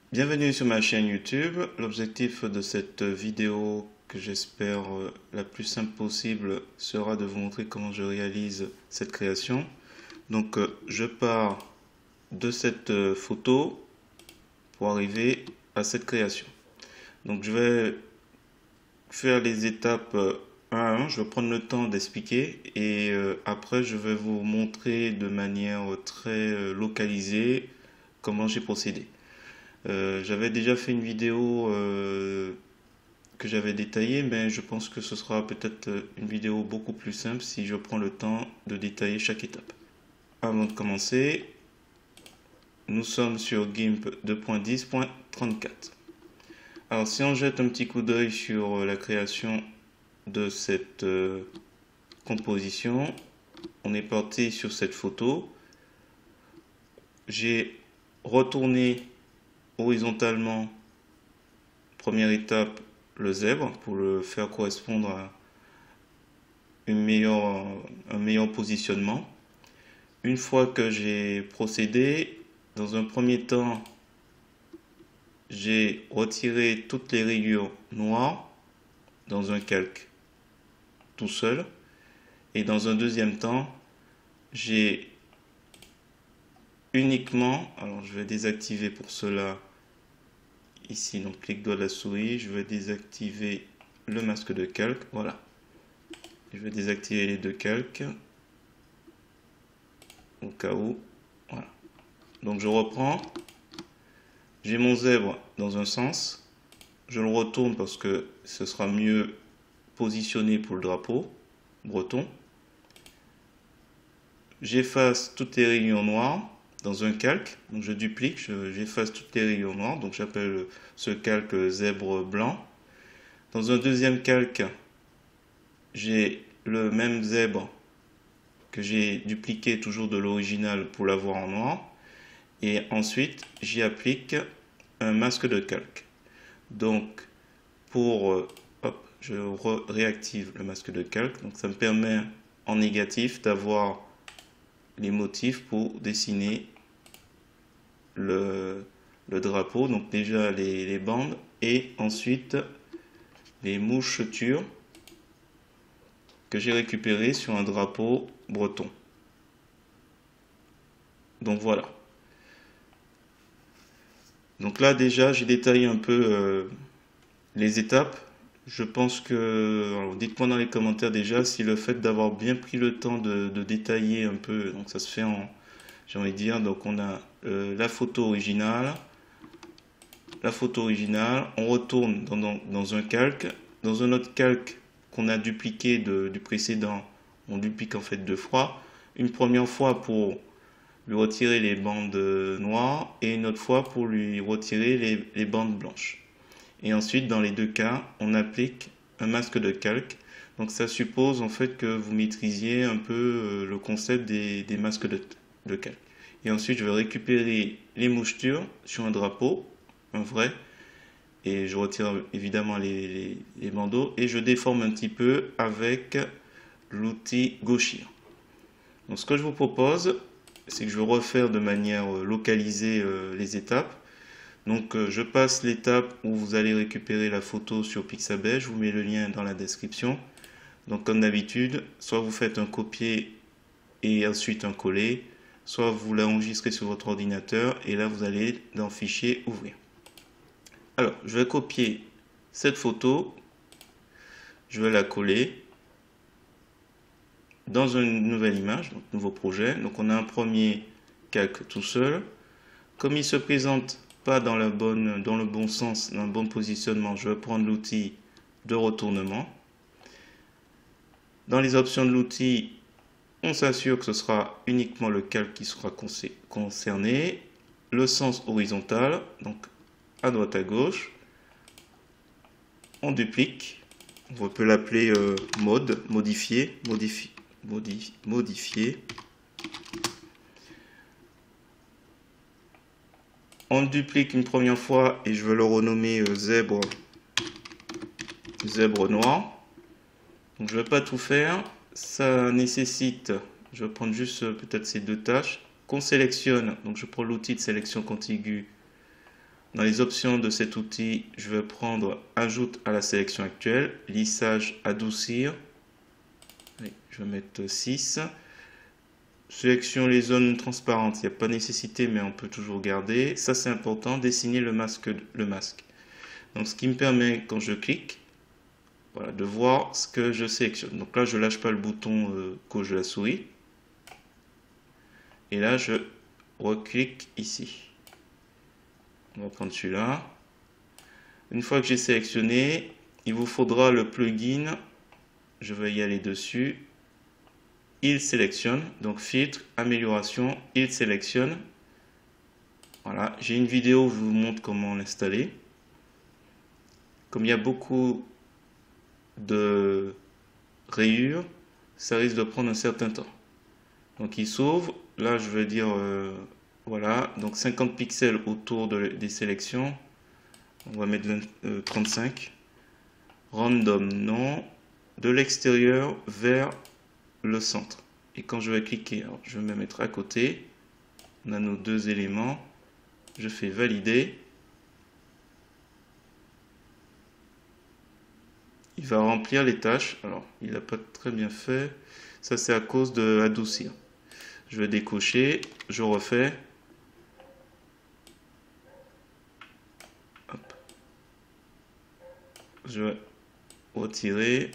Bienvenue sur ma chaîne YouTube. L'objectif de cette vidéo, que j'espère la plus simple possible, sera de vous montrer comment je réalise cette création. Donc je pars de cette photo pour arriver à cette création. Donc je vais faire les étapes un à un. Je vais prendre le temps d'expliquer et après je vais vous montrer de manière très localisée comment j'ai procédé. J'avais déjà fait une vidéo que j'avais détaillée, mais je pense que ce sera peut-être une vidéo beaucoup plus simple si je prends le temps de détailler chaque étape. Avant de commencer, nous sommes sur GIMP 2.10.34. Alors si on jette un petit coup d'œil sur la création de cette composition, on est parti sur cette photo. J'ai retourné horizontalement, première étape, le zèbre pour le faire correspondre à un meilleur positionnement. Une fois que j'ai procédé, dans un premier temps, j'ai retiré toutes les rayures noires dans un calque tout seul. Et dans un deuxième temps, j'ai uniquement, alors je vais désactiver pour cela ici, donc clic droit de la souris, je vais désactiver le masque de calque, voilà. Je vais désactiver les deux calques au cas où, voilà. Donc je reprends, j'ai mon zèbre dans un sens, je le retourne parce que ce sera mieux positionné pour le drapeau breton. J'efface toutes les rayures noires dans un calque, donc je duplique, j'efface toutes les rayures noires, donc j'appelle ce calque zèbre blanc. Dans un deuxième calque, j'ai le même zèbre que j'ai dupliqué toujours de l'original pour l'avoir en noir, et ensuite j'y applique un masque de calque. Donc pour hop, je réactive le masque de calque, donc ça me permet en négatif d'avoir les motifs pour dessiner le drapeau, donc déjà les bandes et ensuite les mouchetures que j'ai récupérées sur un drapeau breton. Donc voilà. Donc là déjà j'ai détaillé un peu les étapes. Je pense que, dites-moi dans les commentaires déjà si le fait d'avoir bien pris le temps de détailler un peu, donc ça se fait en, j'ai envie de dire, donc on a la photo originale, on retourne dans un calque, dans un autre calque qu'on a dupliqué du précédent, on duplique en fait deux fois, une première fois pour lui retirer les bandes noires et une autre fois pour lui retirer les bandes blanches. Et ensuite, dans les deux cas, on applique un masque de calque. Donc ça suppose en fait que vous maîtrisiez un peu le concept des masques de calque. Et ensuite, je vais récupérer les mouchetures sur un drapeau, un vrai, et je retire évidemment les bandeaux et je déforme un petit peu avec l'outil gauchir. Donc ce que je vous propose, c'est que je vais refaire de manière localisée les étapes. Donc je passe l'étape où vous allez récupérer la photo sur Pixabay, je vous mets le lien dans la description. Donc comme d'habitude, soit vous faites un copier et ensuite un coller, soit vous l'enregistrez sur votre ordinateur et là vous allez dans Fichier, Ouvrir. Alors je vais copier cette photo, je vais la coller dans une nouvelle image, donc nouveau projet. Donc on a un premier calque tout seul. Comme il se présente pas dans le bon sens, dans le bon positionnement, je vais prendre l'outil de retournement. Dans les options de l'outil, on s'assure que ce sera uniquement le calque qui sera concerné. Le sens horizontal, donc à droite à gauche. On duplique. On peut l'appeler mode, modifier. On duplique une première fois et je vais le renommer zèbre noir. Donc je ne vais pas tout faire. Ça nécessite, je vais prendre juste peut-être ces deux tâches, qu'on sélectionne. Donc je prends l'outil de sélection contiguë dans les options de cet outil, je vais prendre ajoute à la sélection actuelle, lissage, adoucir. Oui, je vais mettre 6. Sélection les zones transparentes, il n'y a pas nécessité, mais on peut toujours garder. Ça, c'est important, dessiner le masque. Donc, ce qui me permet, quand je clique, voilà, de voir ce que je sélectionne. Donc là, je lâche pas le bouton gauche de la souris. Et là, je reclique ici. On va prendre celui-là. Une fois que j'ai sélectionné, il vous faudra le plugin. Je vais y aller dessus. Il sélectionne. Donc filtre, amélioration, il sélectionne. Voilà, j'ai une vidéo où je vous montre comment l'installer. Comme il y a beaucoup de rayures, ça risque de prendre un certain temps. Donc il s'ouvre. Là, je vais dire voilà, donc 50 pixels autour des sélections. On va mettre 35. Random, non. De l'extérieur vers le centre. Et quand je vais cliquer, alors je vais me mettre à côté. On a nos deux éléments. Je fais valider. Il va remplir les tâches. Alors, il n'a pas très bien fait. Ça, c'est à cause de adoucir. Je vais décocher. Je refais. Hop. Je vais retirer.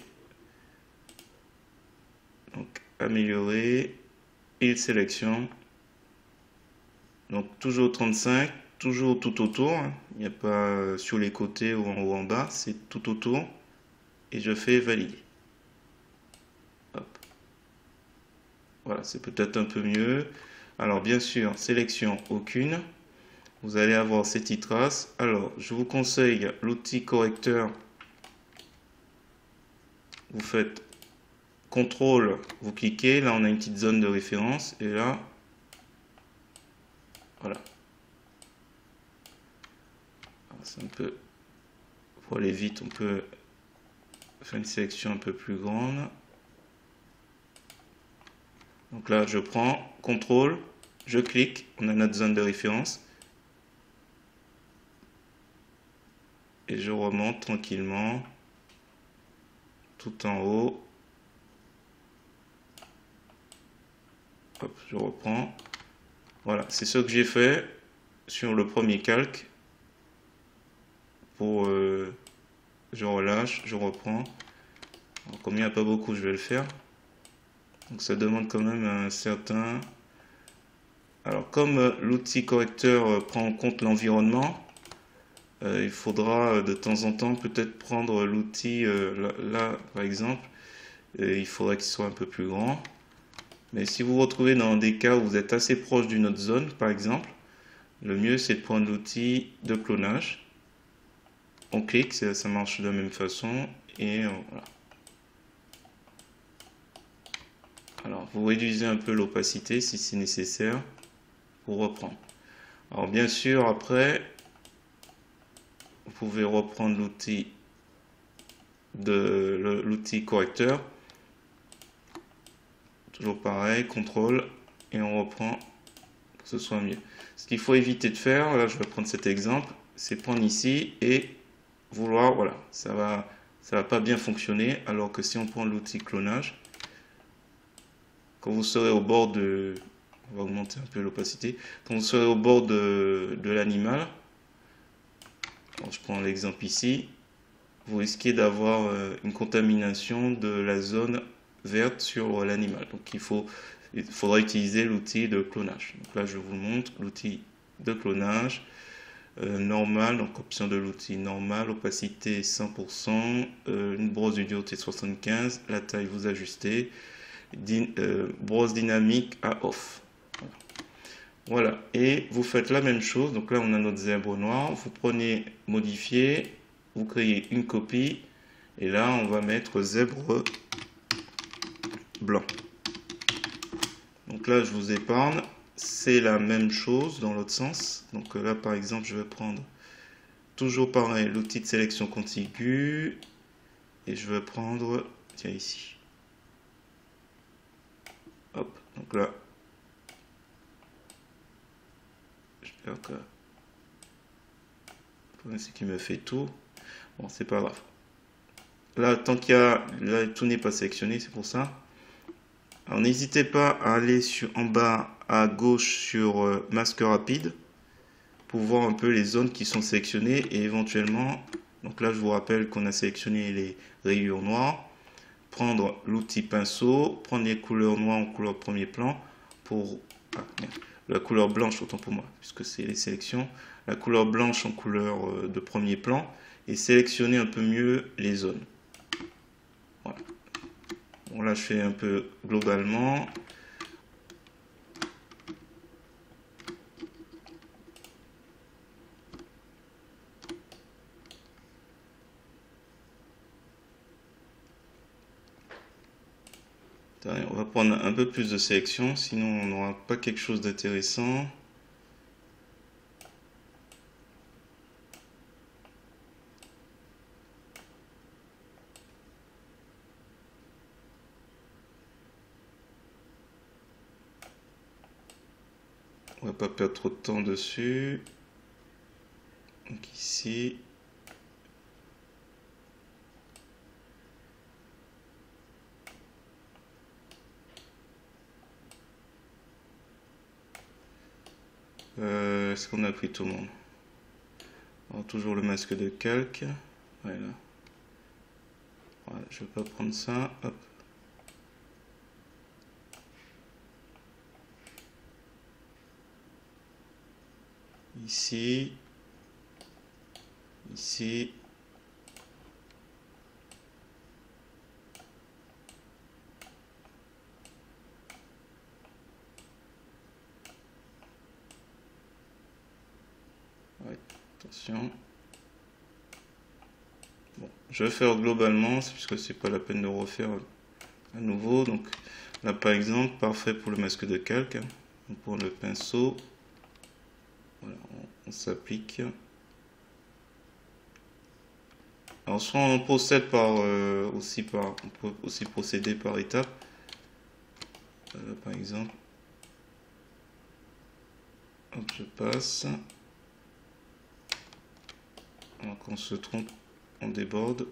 Donc, améliorer. Il sélection. Donc, toujours 35. Toujours tout autour. Il n'y a pas sur les côtés ou en haut en bas. C'est tout autour. Et je fais valider. Hop. Voilà, c'est peut-être un peu mieux. Alors, bien sûr, sélection aucune. Vous allez avoir ces petites traces. Alors, je vous conseille l'outil correcteur. Vous faites CTRL, vous cliquez. Là, on a une petite zone de référence. Et là, voilà. C'est un peu... Pour aller vite, on peut faire une sélection un peu plus grande. Donc là, je prends CTRL, je clique. On a notre zone de référence. Et je remonte tranquillement tout en haut. Hop, je reprends. Voilà, c'est ce que j'ai fait sur le premier calque. Pour je relâche, je reprends. Alors, comme il n'y a pas beaucoup, je vais le faire. Donc ça demande quand même un certain... Alors comme l'outil correcteur prend en compte l'environnement, il faudra de temps en temps peut-être prendre l'outil là, par exemple, il faudrait qu'il soit un peu plus grand. Mais si vous vous retrouvez dans des cas où vous êtes assez proche d'une autre zone, par exemple, le mieux c'est de prendre l'outil de clonage. On clique, ça marche de la même façon et voilà. Alors vous réduisez un peu l'opacité si c'est nécessaire pour reprendre. Alors bien sûr après vous pouvez reprendre l'outil correcteur. Toujours pareil, contrôle et on reprend pour que ce soit mieux. Ce qu'il faut éviter de faire, là je vais prendre cet exemple, c'est prendre ici et vouloir, voilà, ça va pas bien fonctionner, alors que si on prend l'outil clonage, quand vous serez au bord de, on va augmenter un peu l'opacité, quand vous serez au bord de l'animal, je prends l'exemple ici, vous risquez d'avoir une contamination de la zone verte sur l'animal. Donc il faudra utiliser l'outil de clonage. Donc là je vous montre l'outil de clonage normal, donc option de l'outil normal, opacité 100%, une brosse de dureté 75, la taille vous ajustez, brosse dynamique à off. Voilà, et vous faites la même chose. Donc là on a notre zèbre noir, vous prenez modifier, vous créez une copie et là on va mettre zèbre blanc. Donc là je vous épargne, c'est la même chose dans l'autre sens. Donc là par exemple je vais prendre toujours pareil l'outil de sélection contiguë et je vais prendre, tiens ici, hop, donc là j'espère que C'est qu'il me fait tout. Bon, c'est pas grave. Là, tant qu'il y a... Là, tout n'est pas sélectionné, c'est pour ça. Alors, n'hésitez pas à aller en bas à gauche sur masque rapide pour voir un peu les zones qui sont sélectionnées et éventuellement... Donc là, je vous rappelle qu'on a sélectionné les rayures noires. Prendre l'outil pinceau, prendre les couleurs noires en couleur premier plan pour... Ah, la couleur blanche, autant pour moi, puisque c'est les sélections. La couleur blanche en couleur de premier plan et sélectionner un peu mieux les zones. Voilà. Bon, là, je fais un peu globalement. On va prendre un peu plus de sélection, sinon on n'aura pas quelque chose d'intéressant. On va pas perdre trop de temps dessus. Donc ici. Est-ce qu'on a pris tout le monde? Alors, toujours le masque de calque. Voilà. Voilà, je vais pas prendre ça. Hop. Ici. Ici. Ouais, attention. Bon, je vais faire globalement, puisque c'est pas la peine de refaire à nouveau. Donc là par exemple, parfait pour le masque de calque. Donc, pour le pinceau, voilà, on s'applique. Alors soit on procède on peut aussi procéder par étapes. Par exemple, hop, je passe. Alors quand on se trompe, on déborde.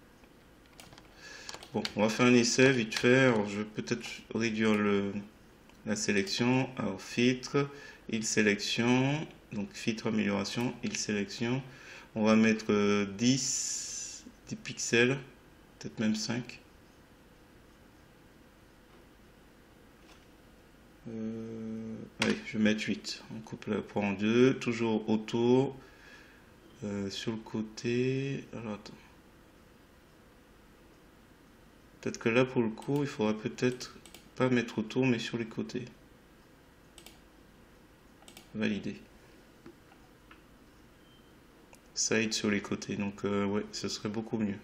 Bon, on va faire un essai vite fait. Alors je vais peut-être réduire la sélection. Alors filtre, il sélection. Donc filtre amélioration, il sélection. On va mettre 10 pixels, peut-être même 5. Allez, je vais mettre 8. On coupe la poire en deux, toujours autour, sur le côté. Alors attends. Peut-être que là pour le coup, il faudra peut-être pas mettre autour, mais sur les côtés. Valider. Ça aide sur les côtés, donc ouais, ce serait beaucoup mieux.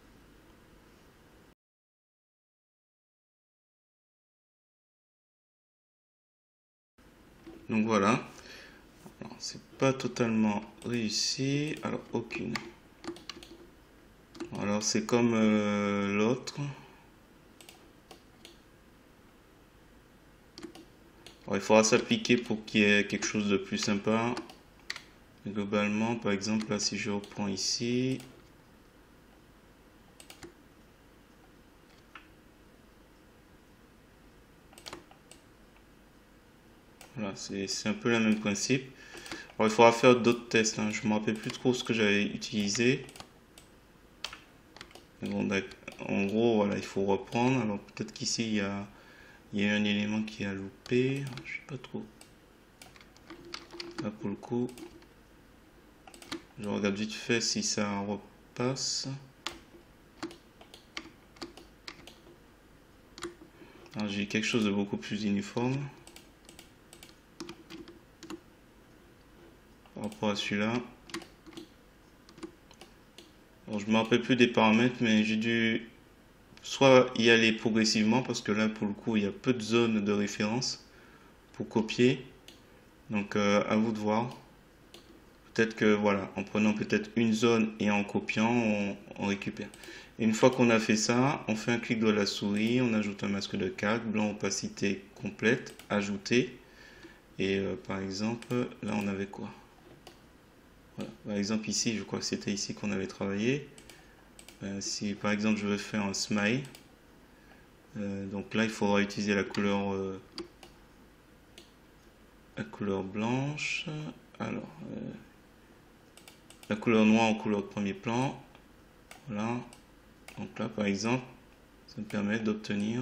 Donc voilà. C'est pas totalement réussi. Alors aucune. Alors c'est comme l'autre. Il faudra s'appliquer pour qu'il y ait quelque chose de plus sympa. Globalement, par exemple, là, si je reprends ici, voilà, c'est un peu le même principe. Alors, il faudra faire d'autres tests, hein. Je ne me rappelle plus trop ce que j'avais utilisé. Mais bon, en gros, voilà, il faut reprendre. Alors, peut-être qu'ici, il y a un élément qui a loupé. Je sais pas trop. Là, pour le coup, je regarde vite fait si ça repasse. Alors, j'ai quelque chose de beaucoup plus uniforme par rapport à celui-là. Alors, je me rappelle plus des paramètres, mais j'ai dû soit y aller progressivement parce que là, pour le coup, il y a peu de zones de référence pour copier. Donc, à vous de voir. Peut-être que voilà, en prenant peut-être une zone et en copiant, on récupère. Et une fois qu'on a fait ça, on fait un clic de la souris, on ajoute un masque de calque, blanc opacité complète, ajouter. Et par exemple, là on avait quoi? Voilà, Par exemple ici, je crois que c'était ici qu'on avait travaillé. Si par exemple je veux faire un smile, donc là il faudra utiliser la couleur blanche. Alors, la couleur noire en couleur de premier plan. Voilà. Donc là par exemple, ça me permet d'obtenir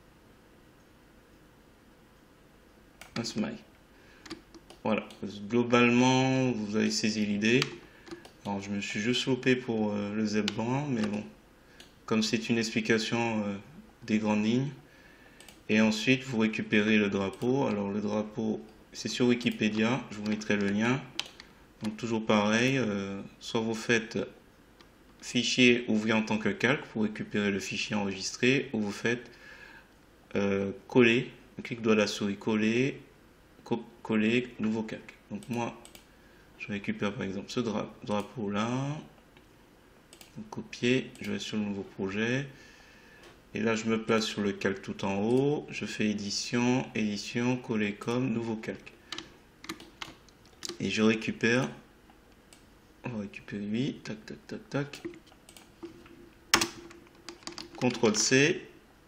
un smile. Voilà, globalement vous avez saisi l'idée. Alors je me suis juste loupé pour le zèbre blanc, mais bon, comme c'est une explication des grandes lignes. Et ensuite vous récupérez le drapeau. Alors le drapeau, c'est sur Wikipédia, je vous mettrai le lien. Donc toujours pareil, soit vous faites fichier ouvrir en tant que calque pour récupérer le fichier enregistré, ou vous faites coller, clic droit de la souris, coller, coller, nouveau calque. Donc moi, je récupère par exemple ce drapeau là, donc copier, je vais sur le nouveau projet, et là je me place sur le calque tout en haut, je fais édition, édition, coller comme, nouveau calque. Et je récupère, on va récupérer lui, tac tac tac tac, CTRL C,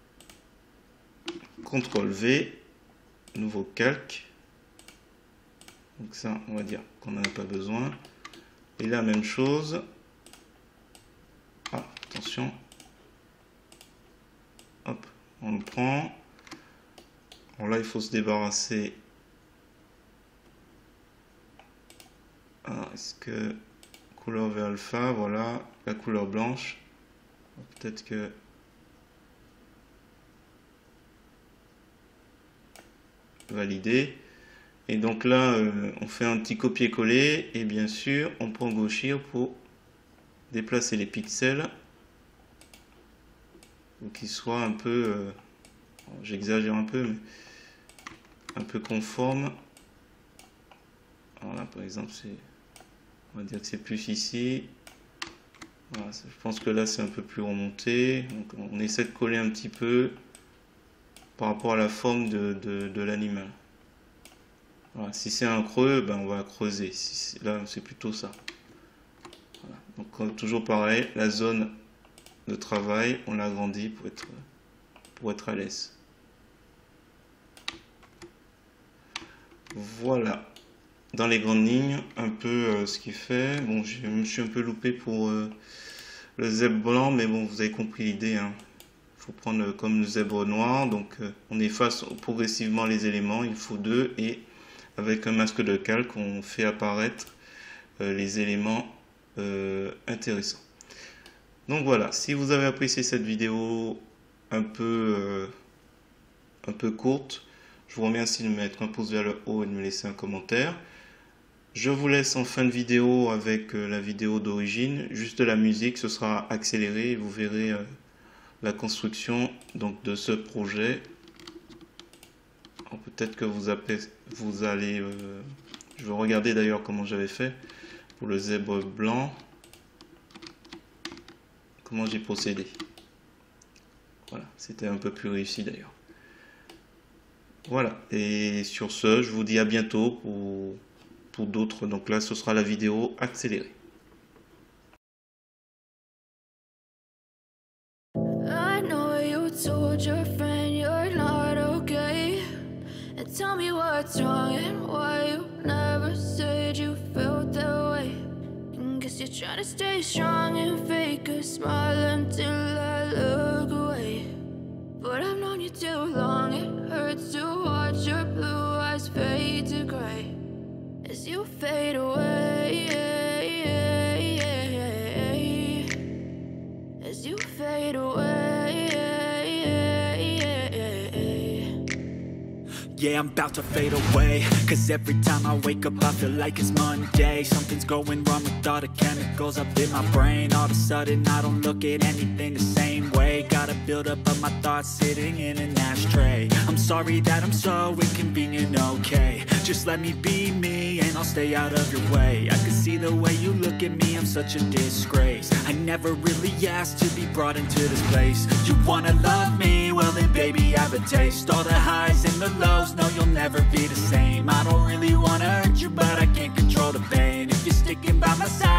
CTRL V, nouveau calque. Donc ça, on va dire qu'on n'en a pas besoin. Et là, même chose. Ah, attention. Hop, on le prend. Alors là, il faut se débarrasser. Ah, est-ce que couleur V alpha, voilà, la couleur blanche. Peut-être que valider. Et donc là, on fait un petit copier-coller et bien sûr, on prend gauchir pour déplacer les pixels pour qu'ils soient un peu, j'exagère un peu, mais un peu conforme. Alors là, par exemple, on va dire que c'est plus ici. Voilà, je pense que là, c'est un peu plus remonté. Donc, on essaie de coller un petit peu par rapport à la forme de l'animal. Voilà, si c'est un creux, ben on va creuser. Là, c'est plutôt ça. Voilà. Donc, toujours pareil, la zone de travail, on l'agrandit pour être à l'aise. Voilà. Dans les grandes lignes, un peu ce qu'il fait. Bon, je me suis un peu loupé pour le zèbre blanc, mais bon, vous avez compris l'idée, hein. Faut prendre comme le zèbre noir. Donc, on efface progressivement les éléments. Il faut 2 et avec un masque de calque, on fait apparaître les éléments intéressants. Donc voilà, si vous avez apprécié cette vidéo un peu courte, je vous remercie de mettre un pouce vers le haut et de me laisser un commentaire. Je vous laisse en fin de vidéo avec la vidéo d'origine, juste la musique, ce sera accéléré et vous verrez la construction donc, de ce projet. Peut-être que vous allez... je vais regarder d'ailleurs comment j'avais fait pour le zèbre blanc. Comment j'ai procédé. Voilà, c'était un peu plus réussi d'ailleurs. Voilà, et sur ce, je vous dis à bientôt pour d'autres. Donc là, ce sera la vidéo accélérée. Tell me what's wrong and why you never said you felt that way. And guess you're trying to stay strong and fake a smile until I look away. But I've known you too long, it hurts to watch your blue eyes fade to gray as you fade away, as you fade away. Yeah, I'm about to fade away, cause every time I wake up I feel like it's Monday. Something's going wrong with all the chemicals up in my brain. All of a sudden I don't look at anything the same way. Gotta build up of my thoughts sitting in an ashtray. I'm sorry that I'm so inconvenient, okay. Just let me be me and I'll stay out of your way. I can see the way you look at me, I'm such a disgrace. I never really asked to be brought into this place. You wanna love me? Well then baby have a taste. All the highs and the lows, no you'll never be the same. I don't really wanna hurt you but I can't control the pain. If you're sticking by my side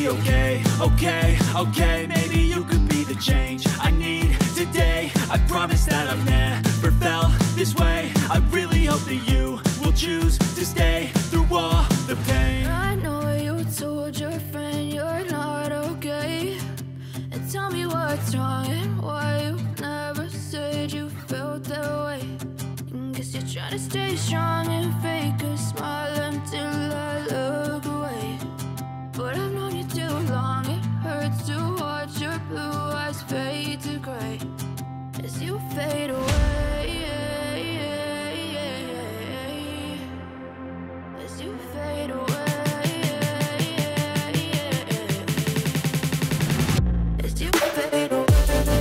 okay, okay, okay. Maybe you could be the change I need today. I promise that I've never felt this way. I really hope that you will choose to stay through all the pain. I know you told your friend you're not okay, and tell me what's wrong and why you never said you felt that way. And guess you're trying to stay strong and fake a smile until I look away. But I've known you too long, it hurts to watch your blue eyes fade to gray as you fade away, as you fade away, as you fade away.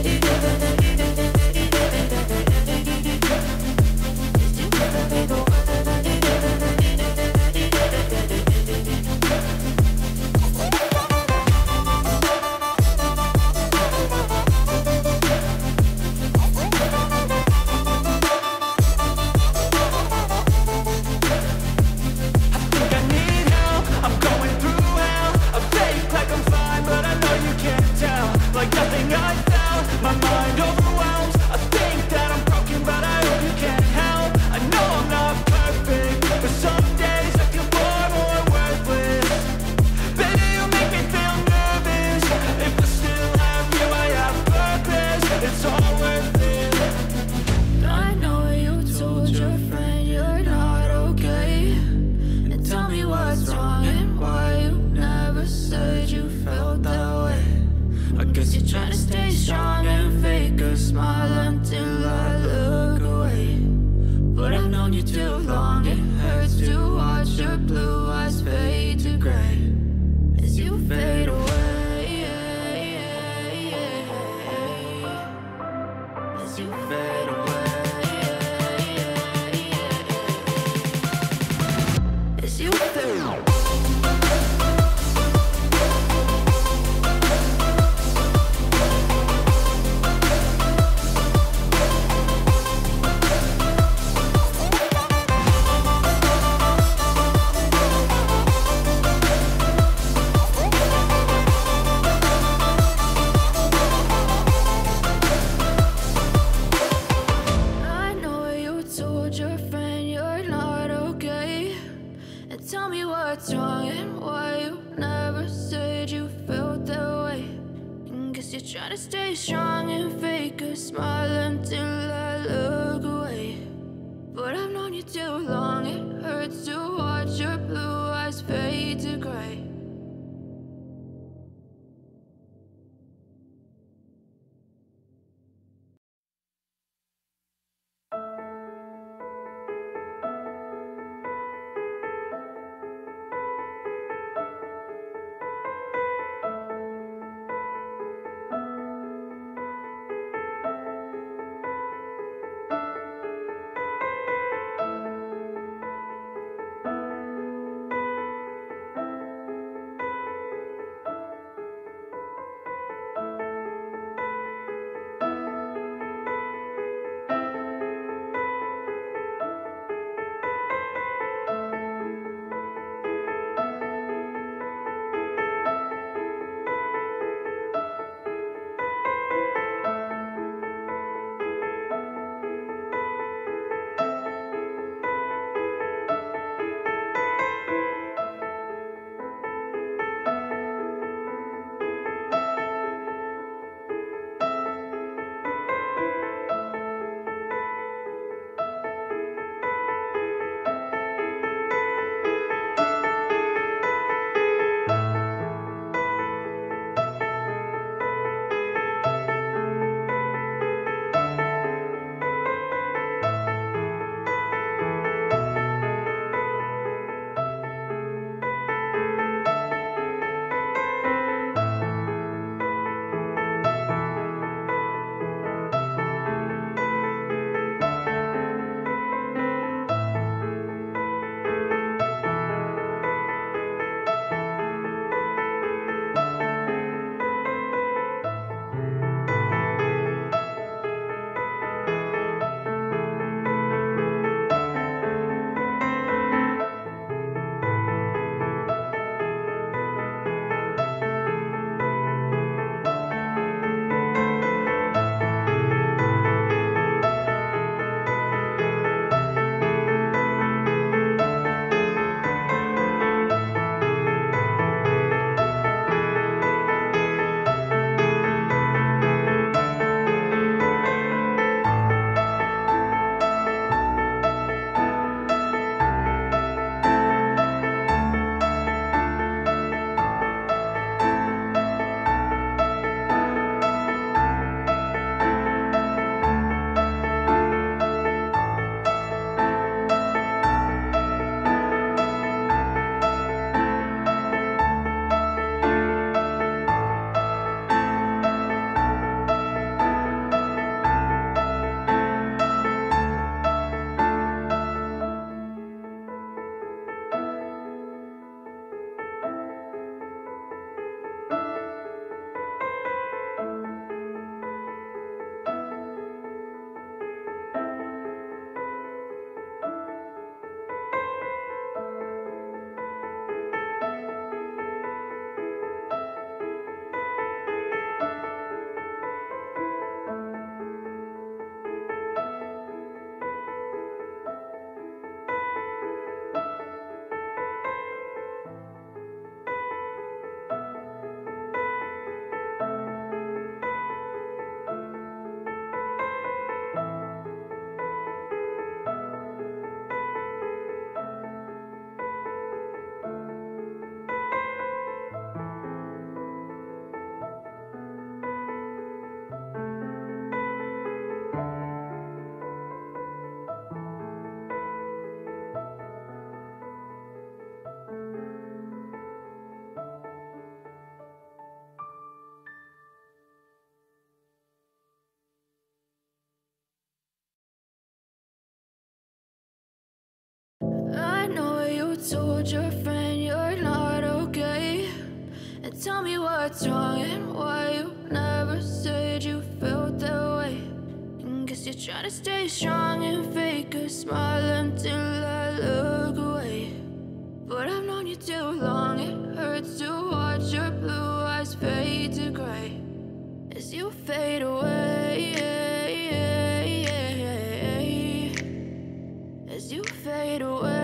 Like nothing I felt, my mind overwhelms. I think that I'm broken, but I hope you can't help. I know I'm not perfect, but some days I feel far more worthless. Baby, you make me feel nervous. If I still have you, I have purpose. It's all worth it. I know you told your friend you're not okay, and tell me what's wrong and why you never said you felt that way. I guess you're trying to stay strong and fake a smile until I look away. But I've known you too long, it hurts to watch your blue eyes fade to gray as you fade away, as you fade away, as you fade away. Tell me what's wrong and why you never said you felt that way. And guess you're trying to stay strong and fake a smile until I look away. But I've known you too long, it hurts to watch your blue eyes fade to gray. what's wrong and why you never said you felt that way. And guess you're trying to stay strong and fake a smile until I look away. But I've known you too long, it hurts to watch your blue eyes fade to gray as you fade away, as you fade away.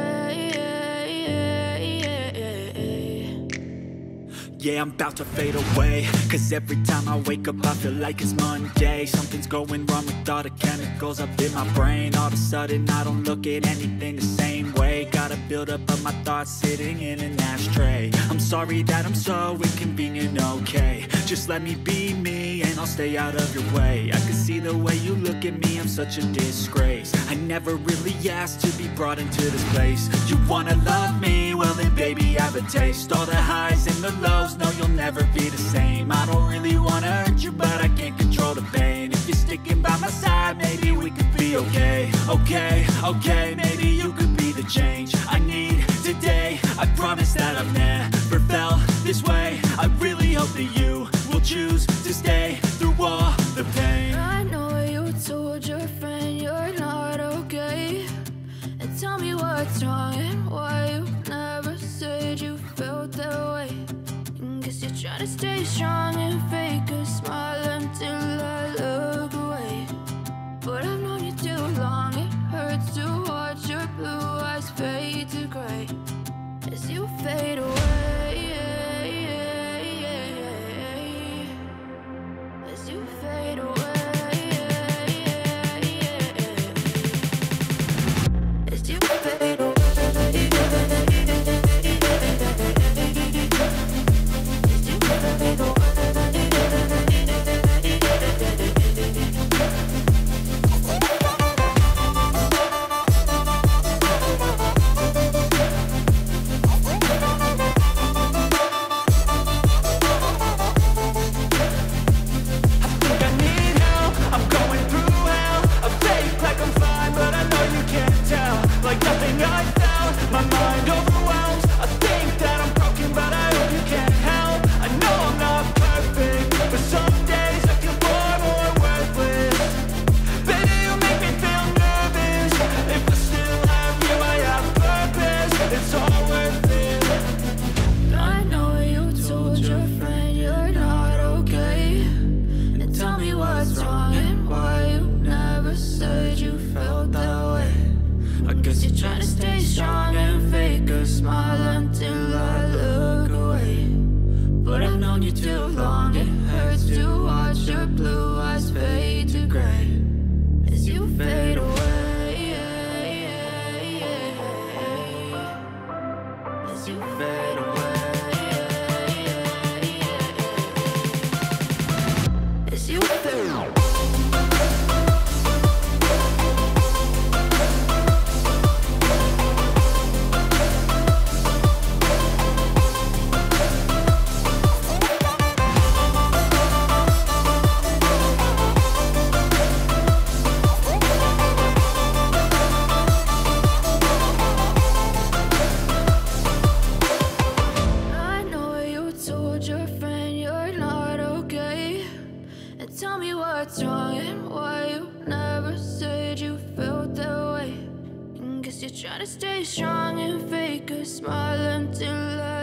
Yeah, I'm about to fade away, cause every time I wake up I feel like it's Monday. Something's going wrong with all the chemicals up in my brain. All of a sudden I don't look at anything the same way. Gotta build up of my thoughts sitting in an ashtray. I'm sorry that I'm so inconvenient, okay. Just let me be me and I'll stay out of your way. I can see the way you look at me, I'm such a disgrace. I never really asked to be brought into this place. You wanna love me? Well then baby have a taste. All the highs and the lows, no you'll never be the same. I don't really wanna hurt you but I can't control the pain. If you're sticking by my side maybe we could be okay. Okay, maybe you could be the change I need today. I promise that I've never felt this way. I really hope that you will choose to stay through all the pain. I know you told your friend you're not okay, and tell me what's wrong and why you never said you felt that way. And guess you're trying to stay strong and fake a smile until I look away. But I've known you too long, it hurts to watch your blue eyes fade to gray as you fade away, as you fade away, as you fade away. Trying to stay strong and fake a smile until I